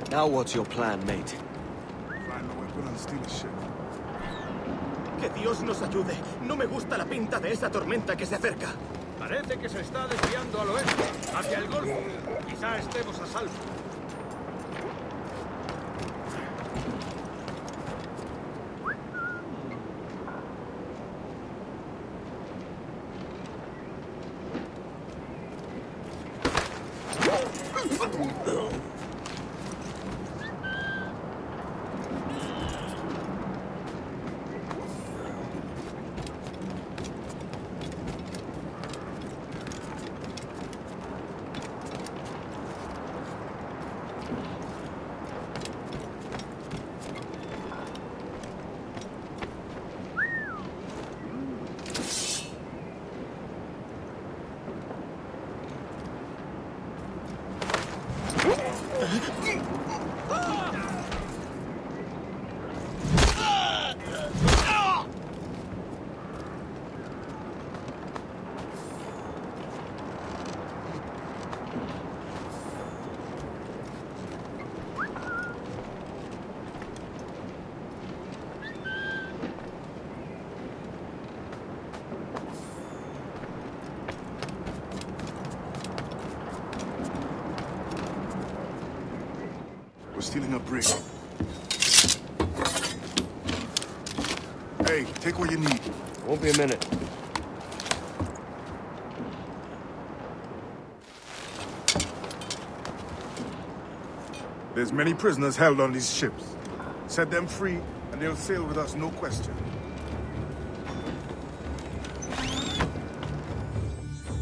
Now what's your plan, mate? Find a weapon and steal a ship. Que Dios nos ayude. No me gusta la pinta de esa tormenta que se acerca. Parece que se está desviando al oeste, hacia el Golfo. Quizá estemos a salvo. We're stealing a brig. Hey, take what you need. Won't be a minute. There's many prisoners held on these ships. Set them free, and they'll sail with us, no question.